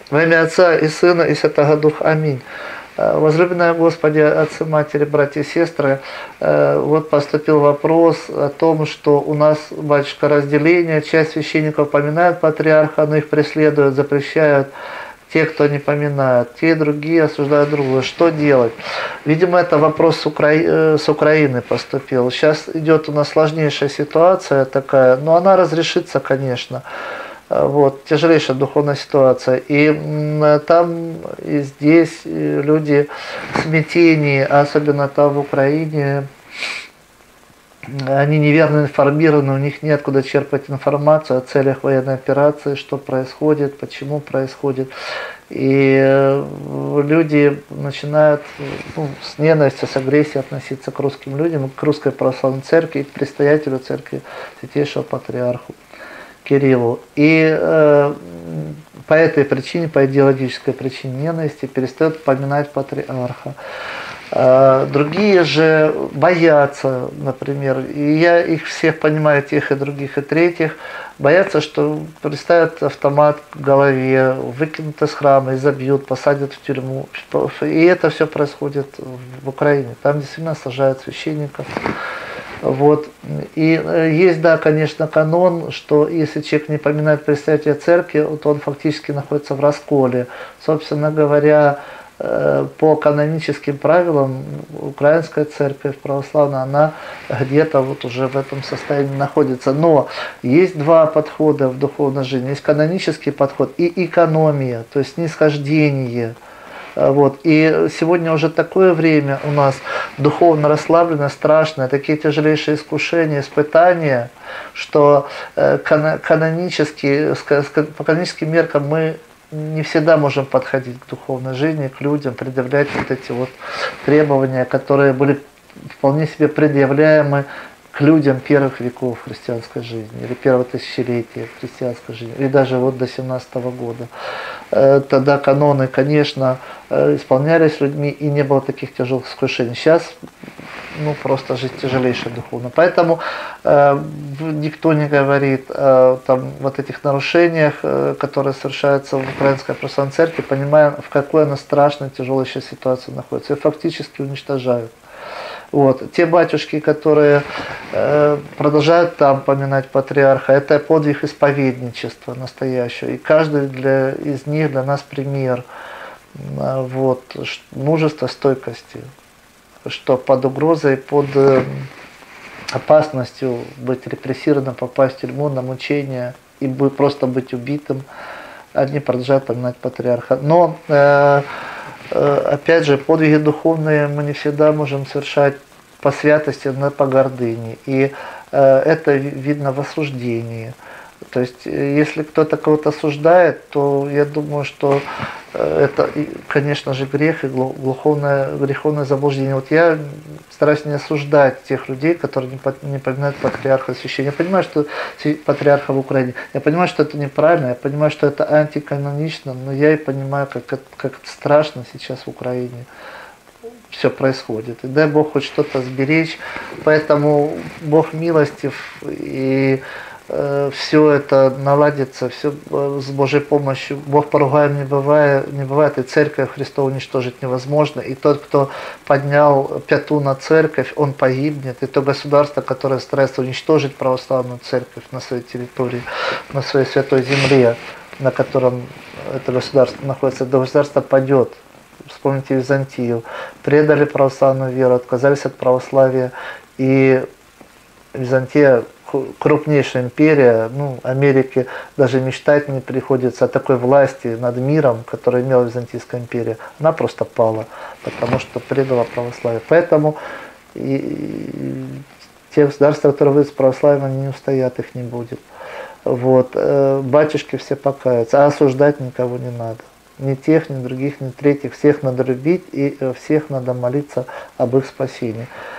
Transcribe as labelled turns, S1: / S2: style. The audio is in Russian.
S1: Во имя Отца и Сына и Святого Духа. Аминь. Возлюбленные Господи, отцы, матери, братья и сестры, вот поступил вопрос о том, что у нас, батюшка, разделение, часть священников поминают патриарха, но их преследуют, запрещают те, кто не поминает, те и другие осуждают другую. Что делать? Видимо, это вопрос с Украины поступил. Сейчас идет у нас сложнейшая ситуация такая, но она разрешится, конечно. Вот, тяжелейшая духовная ситуация. И там, и здесь люди в смятении, особенно там в Украине, они неверно информированы, у них неоткуда черпать информацию о целях военной операции, что происходит, почему происходит. И люди начинают с ненавистью, с агрессией относиться к русским людям, к русской православной церкви, к предстоятелю церкви, святейшего патриарху Кириллу. И по этой причине, по идеологической причине ненависти, перестают поминать патриарха. Другие же боятся, например, и я их всех понимаю, тех и других, и третьих, боятся, что приставят автомат к голове, выкинут из храма, изобьют, посадят в тюрьму. И это все происходит в Украине. Там действительно сажают священников. Вот. И есть, да, конечно, канон, что если человек не поминает предстоятеля церкви, то он фактически находится в расколе. Собственно говоря, по каноническим правилам украинская церковь православная, она где-то вот уже в этом состоянии находится. Но есть два подхода в духовной жизни. Есть канонический подход и экономия, то есть снисхождение. Вот. И сегодня уже такое время у нас духовно расслабленное, страшное, такие тяжелейшие искушения, испытания, что по каноническим меркам мы не всегда можем подходить к духовной жизни, к людям, предъявлять вот эти вот требования, которые были вполне себе предъявляемы к людям первых веков христианской жизни, или первого тысячелетия христианской жизни, или даже вот до 17-го года. Тогда каноны, конечно, исполнялись людьми, и не было таких тяжелых искушений. Сейчас просто жизнь тяжелейшая духовно. Поэтому никто не говорит о вот этих нарушениях, которые совершаются в Украинской православной церкви, понимая, в какой она страшной, тяжелой сейчас ситуации находится. И фактически уничтожают. Вот. Те батюшки, которые продолжают там поминать патриарха, это подвиг исповедничества настоящего. И каждый из них для нас пример вот, мужества, стойкости, что под угрозой, под опасностью быть репрессированным, попасть в тюрьму, на мучения и просто быть убитым, они продолжают поминать патриарха. Но опять же, подвиги духовные мы не всегда можем совершать по святости, но по гордыне. И это видно в осуждении. То есть, если кто-то кого-то осуждает, то я думаю, что это, конечно же, грех и греховное заблуждение. Вот я стараюсь не осуждать тех людей, которые не поминают патриарха священника. Я понимаю, что патриарха в Украине. Я понимаю, что это неправильно, я понимаю, что это антиканонично, но я и понимаю, как страшно сейчас в Украине все происходит. И дай Бог хоть что-то сберечь. Поэтому Бог милостив, и все это наладится, все с Божьей помощью. Бог поругаем не бывает, и церковь Христову уничтожить невозможно. И тот, кто поднял пяту на церковь, он погибнет. И то государство, которое старается уничтожить православную церковь на своей территории, на своей святой земле, на котором это государство находится, это государство падет. Вспомните Византию. Предали православную веру, отказались от православия. И Византия, крупнейшая империя, Америке даже мечтать не приходится о такой власти над миром, которую имела Византийская империя. Она просто пала, потому что предала православие. Поэтому те государства, которые выйдут с православием, они не устоят, их не будет. Вот. Батюшки все покаются, а осуждать никого не надо. Ни тех, ни других, ни третьих. Всех надо любить, и всех надо молиться об их спасении.